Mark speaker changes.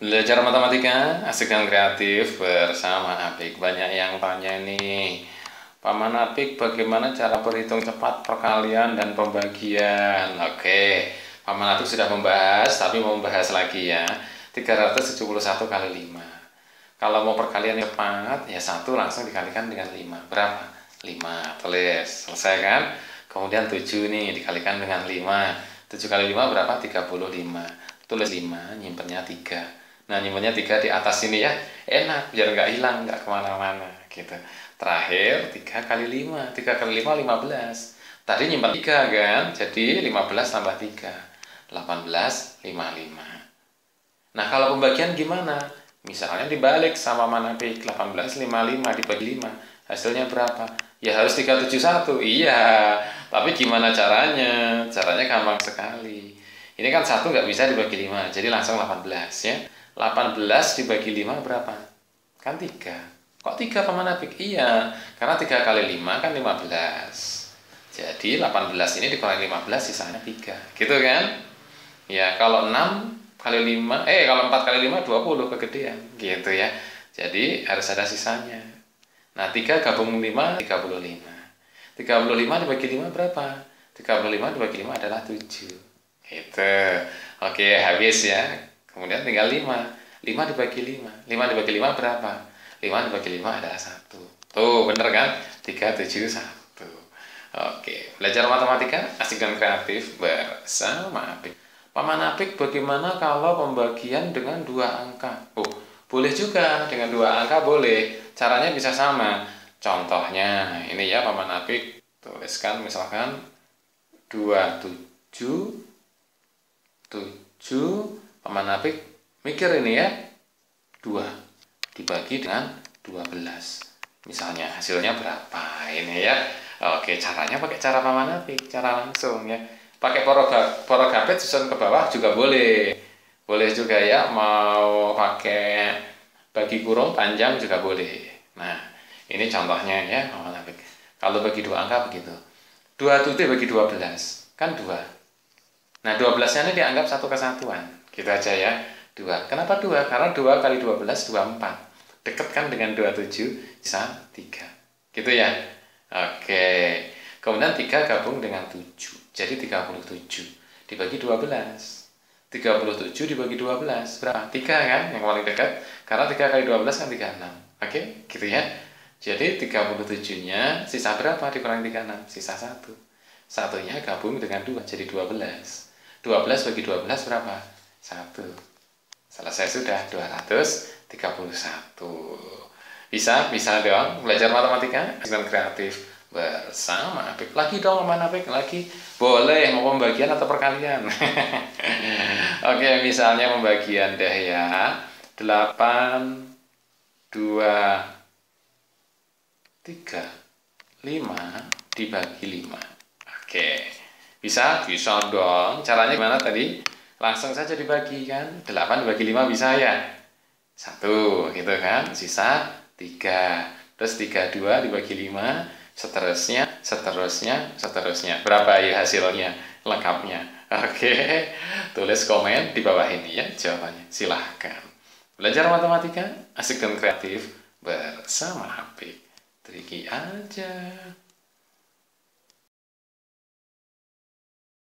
Speaker 1: Belajar matematika asik dan kreatif bersama Apik. Banyak yang tanya nih, Paman Apik, bagaimana cara berhitung cepat perkalian dan pembagian? Oke, Paman Apik sudah membahas, tapi mau membahas lagi ya. 371 kali 5. Kalau mau perkalian cepat, ya 1 langsung dikalikan dengan 5. Berapa? 5. Tulis, selesai kan? Kemudian 7 nih dikalikan dengan 5. 7 kali 5 berapa? 35. Tulis 5, nyimpennya 3. Nah, nyimpennya 3 di atas sini ya. Enak, biar nggak hilang, nggak kemana-mana gitu. Terakhir, 3 kali 5. 3 kali 5, 15. Tadi nyimpen 3 kan? Jadi 15 tambah 3. 18, 55. Nah, kalau pembagian gimana? Misalnya dibalik sama Manapik, 18,55 dibagi 5. Hasilnya berapa? Ya harus 371. Iya, tapi gimana caranya? Caranya gampang sekali. Ini kan 1 nggak bisa dibagi 5, jadi langsung 18 ya. 18 dibagi 5 berapa? Kan 3. Kok 3 Paman Apik? Iya, karena 3 kali 5 kan 15. Jadi 18 ini dikurangi 15, sisanya 3. Gitu kan? Ya, kalau 6 kali 5, kalau 4 kali 5, 20 kegedean. Gitu ya. Jadi harus ada sisanya. Nah, 3 gabung 5, 35. 35 dibagi 5 berapa? 35 dibagi 5 adalah 7. Gitu. Oke, habis ya. Kemudian tinggal 5. 5 dibagi 5. 5 dibagi 5 berapa? 5 dibagi 5 adalah 1. Tuh, bener kan? 371. Oke, belajar matematika asik dan kreatif bersama Apik. Paman Apik, bagaimana kalau pembagian dengan 2 angka? Oh, boleh juga dengan 2 angka boleh. Caranya bisa sama. Contohnya, ini ya Paman Apik tuliskan misalkan 27 Paman Apik mikir ini ya, 2 dibagi dengan 12. Misalnya hasilnya berapa ini ya. Oke, caranya pakai cara Paman Apik, cara langsung ya. Pakai porogapet susun ke bawah juga boleh. Boleh juga ya, mau pakai bagi kurung panjang juga boleh. Nah, ini contohnya ya Paman Apik. Kalau bagi 2 angka begitu. 27 bagi 12 kan 2. Nah, 12-nya ini dianggap satu kesatuan. Gitu aja ya. 2. Kenapa 2? Karena 2 kali 12, 24. Deket kan dengan 27, bisa 3. Gitu ya. Oke. Kemudian 3 gabung dengan 7. Jadi 37. Dibagi 12. 37 dibagi 12. Berapa? 3 kan? Yang paling dekat. Karena 3 kali 12 kan 36. Oke? Gitu ya. Jadi 37-nya sisa berapa dikurangi 36? Sisa 1. Satunya gabung dengan 2, jadi 12. 12 bagi 12 berapa? 1. Selesai sudah, 231. Bisa dong belajar matematika dan kreatif bersama Apik. Lagi dong Paman Apik, lagi. Boleh, mau pembagian atau perkalian? Oke, misalnya pembagian deh ya. 8, 2, 3, 5 dibagi 5. Oke, bisa dong. Caranya gimana tadi? Langsung saja dibagi kan. 8 dibagi 5 bisa ya? 1 gitu kan. Sisa 3. Terus 32 dibagi 5. Seterusnya. Berapa ya hasilnya? Lengkapnya. Oke, tulis komen di bawah ini ya jawabannya. Silahkan. Belajar matematika asik dan kreatif bersama Apik. Triki aja.